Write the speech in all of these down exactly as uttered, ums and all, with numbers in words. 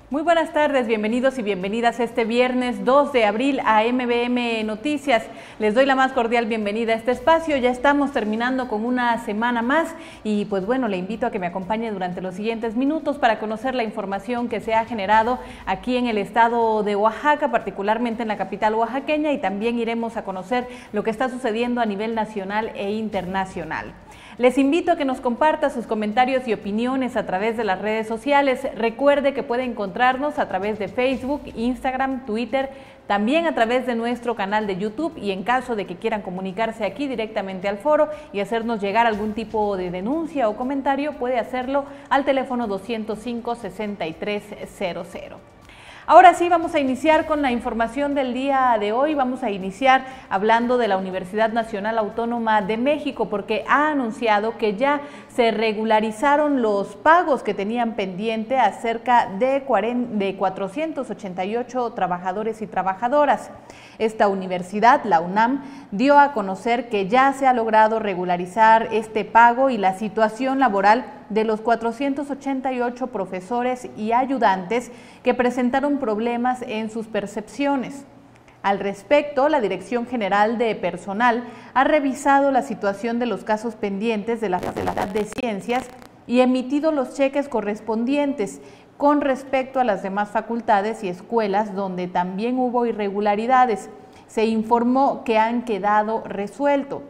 Muy buenas tardes, bienvenidos y bienvenidas este viernes dos de abril a M B M Noticias. Les doy la más cordial bienvenida a este espacio. Ya estamos terminando con una semana más y pues bueno, le invito a que me acompañe durante los siguientes minutos para conocer la información que se ha generado aquí en el estado de Oaxaca, particularmente en la capital oaxaqueña, y también iremos a conocer lo que está sucediendo a nivel nacional e internacional. Les invito a que nos comparta sus comentarios y opiniones a través de las redes sociales. Recuerde que puede encontrarnos a través de Facebook, Instagram, Twitter, también a través de nuestro canal de YouTube, y en caso de que quieran comunicarse aquí directamente al foro y hacernos llegar algún tipo de denuncia o comentario, puede hacerlo al teléfono doscientos cinco, sesenta y tres cero cero. Ahora sí, vamos a iniciar con la información del día de hoy. Vamos a iniciar hablando de la Universidad Nacional Autónoma de México, porque ha anunciado que ya se regularizaron los pagos que tenían pendiente a cerca de cuatrocientos ochenta y ocho trabajadores y trabajadoras. Esta universidad, la UNAM, dio a conocer que ya se ha logrado regularizar este pago y la situación laboral de los cuatrocientos ochenta y ocho profesores y ayudantes que presentaron problemas en sus percepciones. Al respecto, la Dirección General de Personal ha revisado la situación de los casos pendientes de la Facultad de Ciencias y emitido los cheques correspondientes con respecto a las demás facultades y escuelas donde también hubo irregularidades. Se informó que han quedado resueltos.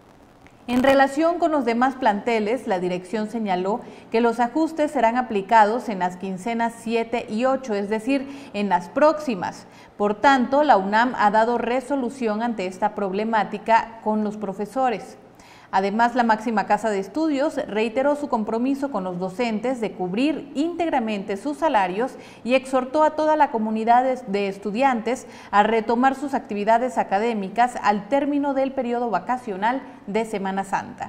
En relación con los demás planteles, la dirección señaló que los ajustes serán aplicados en las quincenas siete y ocho, es decir, en las próximas. Por tanto, la UNAM ha dado resolución ante esta problemática con los profesores. Además, la máxima casa de estudios reiteró su compromiso con los docentes de cubrir íntegramente sus salarios y exhortó a toda la comunidad de estudiantes a retomar sus actividades académicas al término del periodo vacacional de Semana Santa.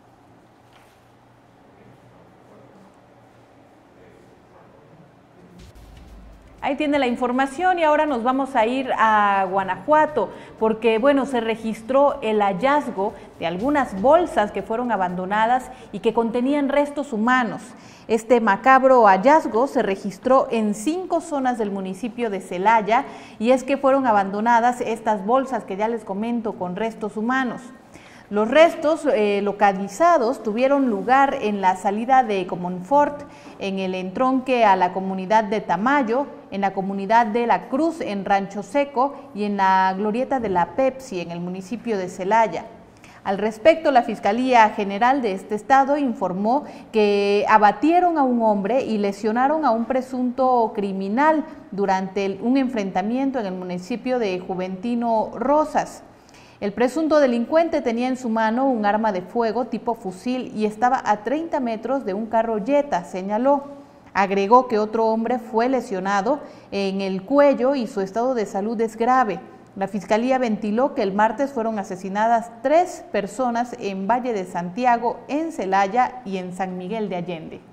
Ahí tiene la información y ahora nos vamos a ir a Guanajuato porque, bueno, se registró el hallazgo de algunas bolsas que fueron abandonadas y que contenían restos humanos. Este macabro hallazgo se registró en cinco zonas del municipio de Celaya y es que fueron abandonadas estas bolsas que ya les comento con restos humanos. Los restos eh, localizados tuvieron lugar en la salida de Comonfort, en el entronque a la comunidad de Tamayo, en la comunidad de La Cruz, en Rancho Seco y en la glorieta de la Pepsi, en el municipio de Celaya. Al respecto, la Fiscalía General de este estado informó que abatieron a un hombre y lesionaron a un presunto criminal durante el, un enfrentamiento en el municipio de Juventino Rosas. El presunto delincuente tenía en su mano un arma de fuego tipo fusil y estaba a treinta metros de un carro Jetta, señaló. Agregó que otro hombre fue lesionado en el cuello y su estado de salud es grave. La Fiscalía ventiló que el martes fueron asesinadas tres personas en Valle de Santiago, en Celaya y en San Miguel de Allende.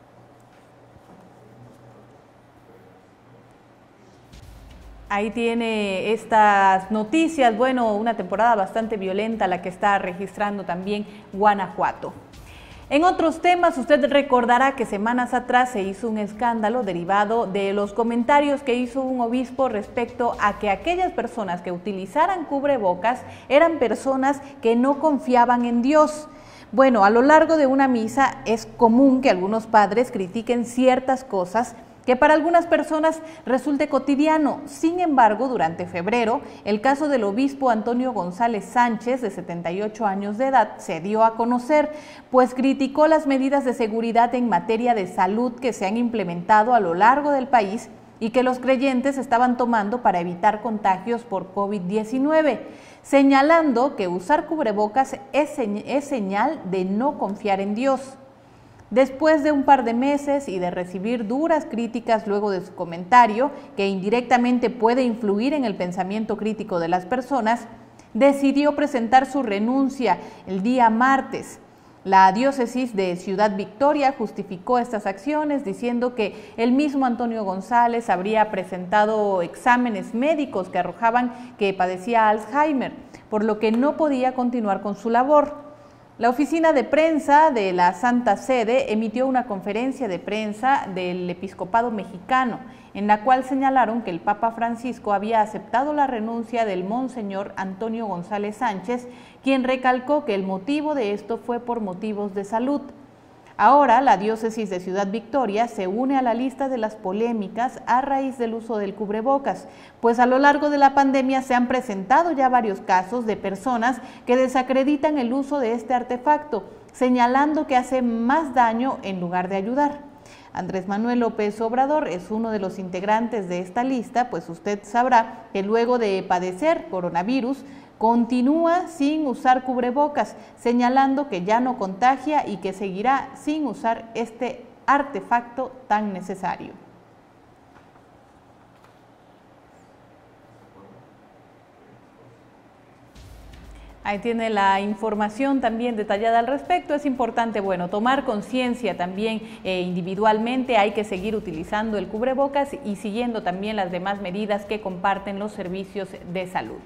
Ahí tiene estas noticias, bueno, una temporada bastante violenta la que está registrando también Guanajuato. En otros temas, usted recordará que semanas atrás se hizo un escándalo derivado de los comentarios que hizo un obispo respecto a que aquellas personas que utilizaran cubrebocas eran personas que no confiaban en Dios. Bueno, a lo largo de una misa es común que algunos padres critiquen ciertas cosas que para algunas personas resulte cotidiano. Sin embargo, durante febrero, el caso del obispo Antonio González Sánchez, de setenta y ocho años de edad, se dio a conocer, pues criticó las medidas de seguridad en materia de salud que se han implementado a lo largo del país y que los creyentes estaban tomando para evitar contagios por COVID diecinueve, señalando que usar cubrebocas es, señ- es señal de no confiar en Dios. Después de un par de meses y de recibir duras críticas luego de su comentario, que indirectamente puede influir en el pensamiento crítico de las personas, decidió presentar su renuncia el día martes. La diócesis de Ciudad Victoria justificó estas acciones diciendo que el mismo Antonio González habría presentado exámenes médicos que arrojaban que padecía Alzheimer, por lo que no podía continuar con su labor. La oficina de prensa de la Santa Sede emitió una conferencia de prensa del Episcopado Mexicano, en la cual señalaron que el Papa Francisco había aceptado la renuncia del Monseñor Antonio González Sánchez, quien recalcó que el motivo de esto fue por motivos de salud. Ahora, la diócesis de Ciudad Victoria se une a la lista de las polémicas a raíz del uso del cubrebocas, pues a lo largo de la pandemia se han presentado ya varios casos de personas que desacreditan el uso de este artefacto, señalando que hace más daño en lugar de ayudar. Andrés Manuel López Obrador es uno de los integrantes de esta lista, pues usted sabrá que luego de padecer coronavirus, continúa sin usar cubrebocas, señalando que ya no contagia y que seguirá sin usar este artefacto tan necesario. Ahí tiene la información también detallada al respecto. Es importante, bueno, tomar conciencia también eh, individualmente. Hay que seguir utilizando el cubrebocas y siguiendo también las demás medidas que comparten los servicios de salud.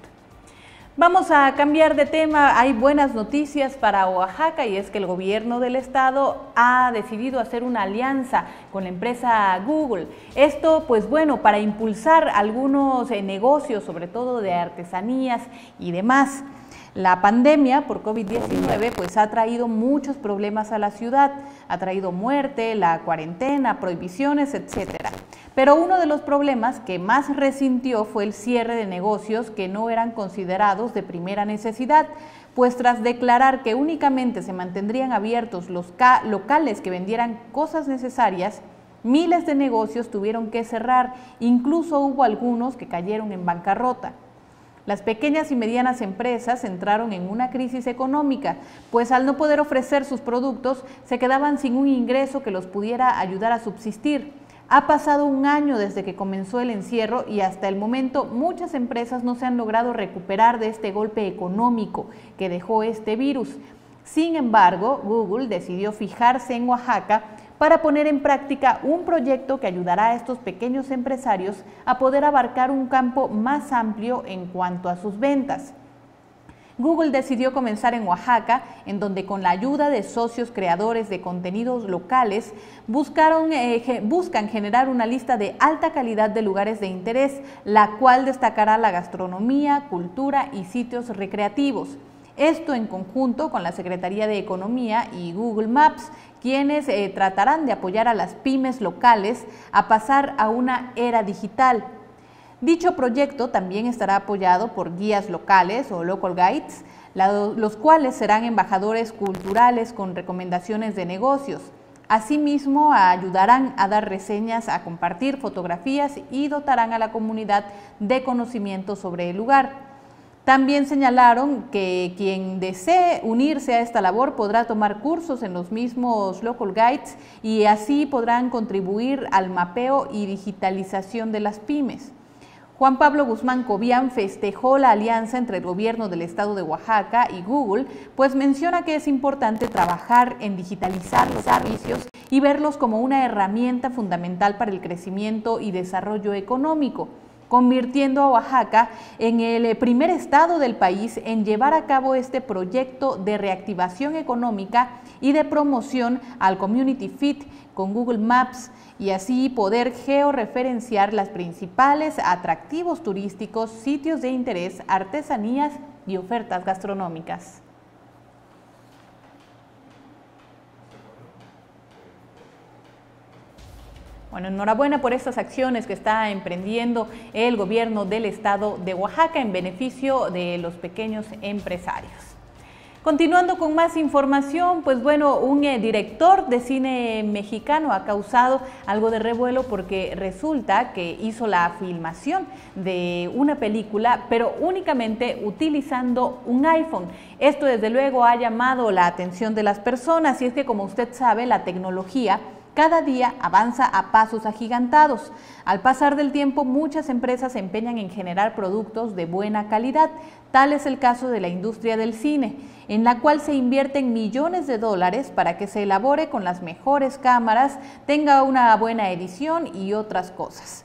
Vamos a cambiar de tema. Hay buenas noticias para Oaxaca y es que el gobierno del estado ha decidido hacer una alianza con la empresa Google. Esto, pues bueno, para impulsar algunos eh, negocios, sobre todo de artesanías y demás. La pandemia por COVID diecinueve pues ha traído muchos problemas a la ciudad, ha traído muerte, la cuarentena, prohibiciones, etcétera. Pero uno de los problemas que más resintió fue el cierre de negocios que no eran considerados de primera necesidad, pues tras declarar que únicamente se mantendrían abiertos los locales que vendieran cosas necesarias, miles de negocios tuvieron que cerrar, incluso hubo algunos que cayeron en bancarrota. Las pequeñas y medianas empresas entraron en una crisis económica, pues al no poder ofrecer sus productos, se quedaban sin un ingreso que los pudiera ayudar a subsistir. Ha pasado un año desde que comenzó el encierro y hasta el momento muchas empresas no se han logrado recuperar de este golpe económico que dejó este virus. Sin embargo, Google decidió fijarse en Oaxaca para poner en práctica un proyecto que ayudará a estos pequeños empresarios a poder abarcar un campo más amplio en cuanto a sus ventas. Google decidió comenzar en Oaxaca, en donde con la ayuda de socios creadores de contenidos locales buscaron, eh, buscan generar una lista de alta calidad de lugares de interés, la cual destacará la gastronomía, cultura y sitios recreativos. Esto en conjunto con la Secretaría de Economía y Google Maps, quienes eh, tratarán de apoyar a las pymes locales a pasar a una era digital. Dicho proyecto también estará apoyado por guías locales o local guides, la, los cuales serán embajadores culturales con recomendaciones de negocios. Asimismo, ayudarán a dar reseñas, a compartir fotografías y dotarán a la comunidad de conocimiento sobre el lugar. También señalaron que quien desee unirse a esta labor podrá tomar cursos en los mismos local guides y así podrán contribuir al mapeo y digitalización de las pymes. Juan Pablo Guzmán Cobian festejó la alianza entre el gobierno del estado de Oaxaca y Google, pues menciona que es importante trabajar en digitalizar los servicios y verlos como una herramienta fundamental para el crecimiento y desarrollo económico, convirtiendo a Oaxaca en el primer estado del país en llevar a cabo este proyecto de reactivación económica y de promoción al Community Fit con Google Maps y así poder georreferenciar las principales atractivos turísticos, sitios de interés, artesanías y ofertas gastronómicas. Bueno, enhorabuena por estas acciones que está emprendiendo el gobierno del estado de Oaxaca en beneficio de los pequeños empresarios. Continuando con más información, pues bueno, un eh, director de cine mexicano ha causado algo de revuelo porque resulta que hizo la filmación de una película, pero únicamente utilizando un iPhone. Esto desde luego ha llamado la atención de las personas y es que, como usted sabe, la tecnología cada día avanza a pasos agigantados. Al pasar del tiempo, muchas empresas se empeñan en generar productos de buena calidad. Tal es el caso de la industria del cine, en la cual se invierten millones de dólares para que se elabore con las mejores cámaras, tenga una buena edición y otras cosas.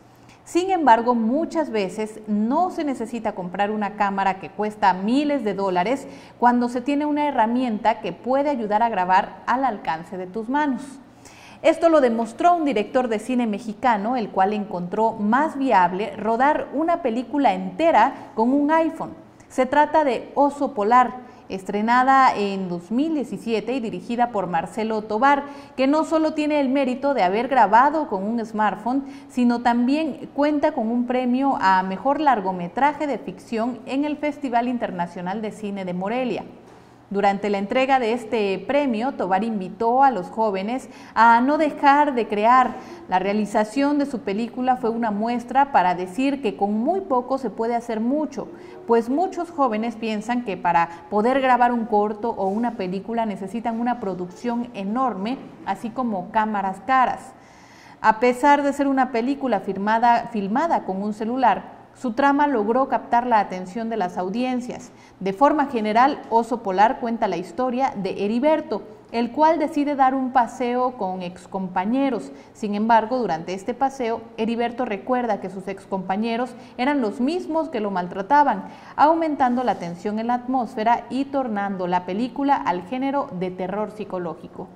Sin embargo, muchas veces no se necesita comprar una cámara que cuesta miles de dólares cuando se tiene una herramienta que puede ayudar a grabar al alcance de tus manos. Esto lo demostró un director de cine mexicano, el cual encontró más viable rodar una película entera con un iPhone. Se trata de Oso Polar, estrenada en dos mil diecisiete y dirigida por Marcelo Tovar, que no solo tiene el mérito de haber grabado con un smartphone, sino también cuenta con un premio a mejor largometraje de ficción en el Festival Internacional de Cine de Morelia. Durante la entrega de este premio, Tovar invitó a los jóvenes a no dejar de crear. La realización de su película fue una muestra para decir que con muy poco se puede hacer mucho, pues muchos jóvenes piensan que para poder grabar un corto o una película necesitan una producción enorme, así como cámaras caras. A pesar de ser una película filmada, filmada con un celular, su trama logró captar la atención de las audiencias. De forma general, Oso Polar cuenta la historia de Heriberto, el cual decide dar un paseo con excompañeros. Sin embargo, durante este paseo, Heriberto recuerda que sus excompañeros eran los mismos que lo maltrataban, aumentando la tensión en la atmósfera y tornando la película al género de terror psicológico.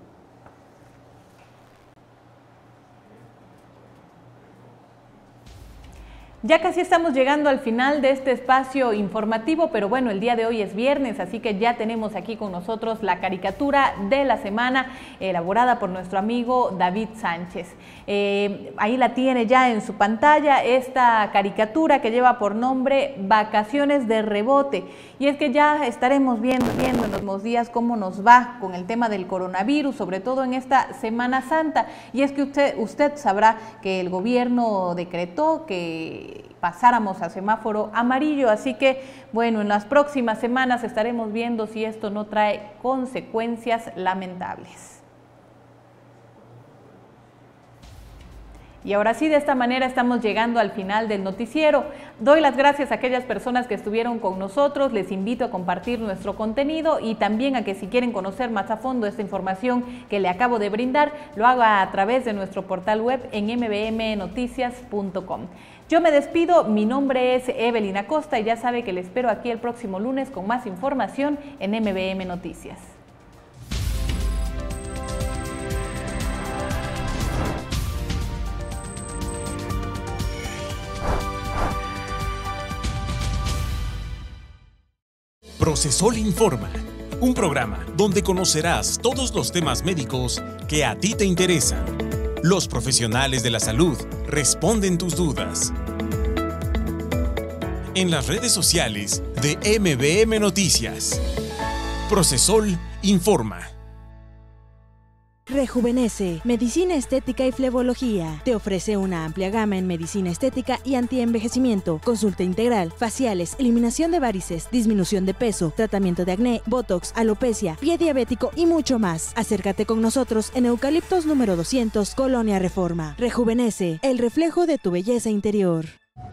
Ya casi estamos llegando al final de este espacio informativo, pero bueno, el día de hoy es viernes, así que ya tenemos aquí con nosotros la caricatura de la semana, elaborada por nuestro amigo David Sánchez. Eh, ahí la tiene ya en su pantalla, esta caricatura que lleva por nombre Vacaciones de Rebote. Y es que ya estaremos viendo, viendo en los próximos días cómo nos va con el tema del coronavirus, sobre todo en esta Semana Santa. Y es que usted, usted sabrá que el gobierno decretó que pasáramos a semáforo amarillo, así que bueno, en las próximas semanas estaremos viendo si esto no trae consecuencias lamentables. Y ahora sí, de esta manera estamos llegando al final del noticiero. Doy las gracias a aquellas personas que estuvieron con nosotros, les invito a compartir nuestro contenido y también a que si quieren conocer más a fondo esta información que le acabo de brindar, lo haga a través de nuestro portal web en m b m noticias punto com. Yo me despido, mi nombre es Evelyn Acosta y ya sabe que le espero aquí el próximo lunes con más información en M B M Noticias. Procesol Informa, un programa donde conocerás todos los temas médicos que a ti te interesan. Los profesionales de la salud responden tus dudas. En las redes sociales de M B M Noticias. Procesol Informa. Rejuvenece, Medicina Estética y Flebología. Te ofrece una amplia gama en medicina estética y antienvejecimiento, consulta integral, faciales, eliminación de varices, disminución de peso, tratamiento de acné, botox, alopecia, pie diabético y mucho más. Acércate con nosotros en Eucaliptos número doscientos, Colonia Reforma. Rejuvenece, el reflejo de tu belleza interior.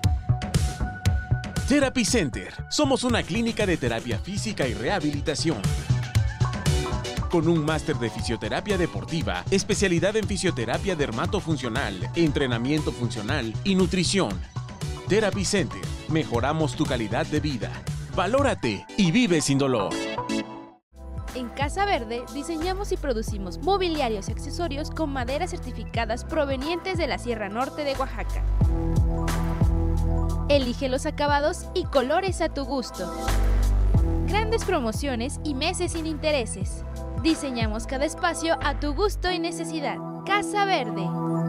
Therapy Center. Somos una clínica de terapia física y rehabilitación. Con un máster de fisioterapia deportiva, especialidad en fisioterapia dermatofuncional, entrenamiento funcional y nutrición. Therapy Center. Mejoramos tu calidad de vida. Valórate y vive sin dolor. En Casa Verde diseñamos y producimos mobiliarios y accesorios con maderas certificadas provenientes de la Sierra Norte de Oaxaca. Elige los acabados y colores a tu gusto. Grandes promociones y meses sin intereses. Diseñamos cada espacio a tu gusto y necesidad. Casa Verde.